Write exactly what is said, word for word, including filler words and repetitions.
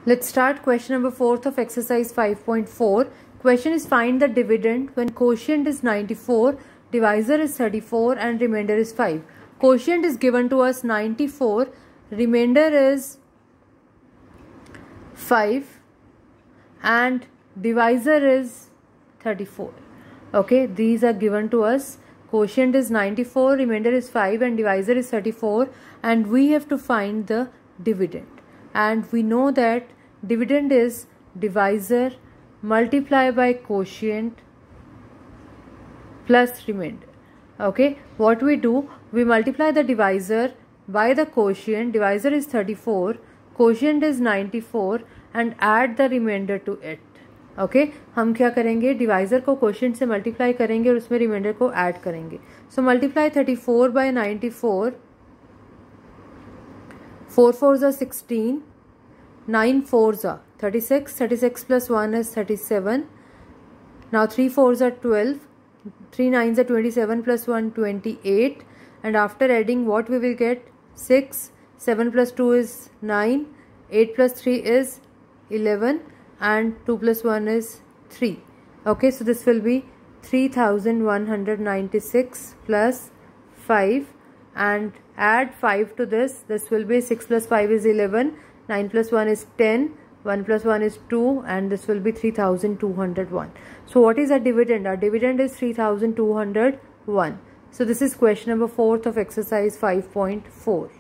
Let's start question number fourth of exercise five point four. Question is find the dividend when quotient is ninety-four, divisor is thirty-four and remainder is five. Quotient is given to us ninety-four, remainder is five and divisor is thirty-four. Okay, these are given to us. Quotient is ninety-four, remainder is five and divisor is thirty-four, and we have to find the dividend. And we know that dividend is divisor multiplied by quotient plus remainder. Okay, what we do, we multiply the divisor by the quotient. Divisor is thirty-four, quotient is ninety-four and add the remainder to it. Okay okay? हम क्या करेंगे, divisor को quotient से multiply करेंगे और उसमें reminder को add करेंगे. So multiply thirty four by ninety four, four four ज़ा सिक्सटीन, नाइन फोर ज़ा thirty six, thirty six plus one is thirty seven. Now three four ज़ा ट्वेल्व, थ्री नाइन ज़ा twenty seven plus one twenty eight, and after adding what we will get six, seven plus two is nine, eight plus three is eleven and two plus one is three. Okay, so this will be three thousand one hundred ninety-six plus five, and add five to this. This will be six plus five is eleven, nine plus one is ten, one plus one is two, and this will be three thousand two hundred one. So what is our dividend? Our dividend is three thousand two hundred one. So this is question number fourth of exercise five point four.